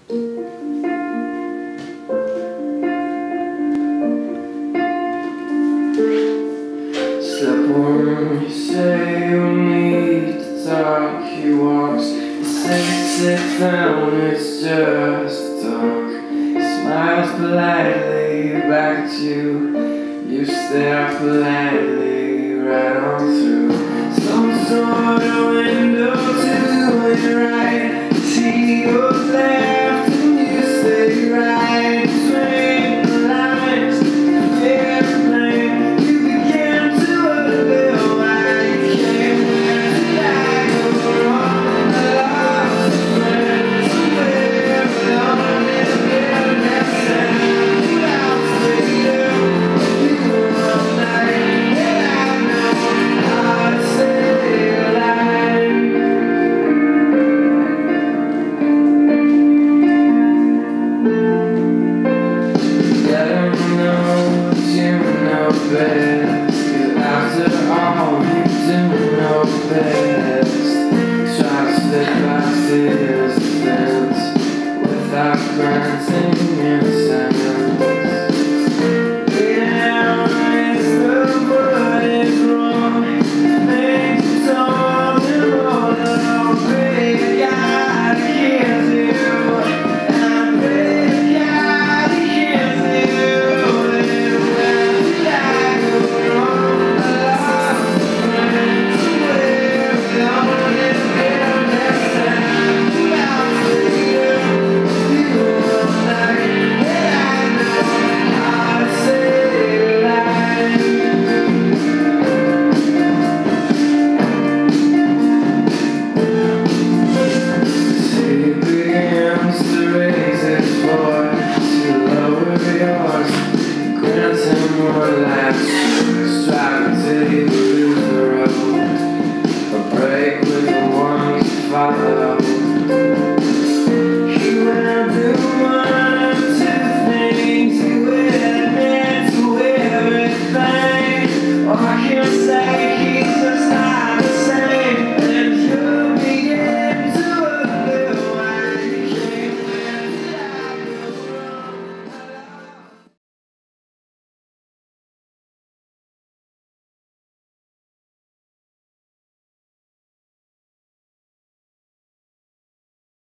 Step one, you say you need to talk. He walks, you say sit down, it's just talk. He smiles politely back at you. You stare politely right on through some sort of window to your right.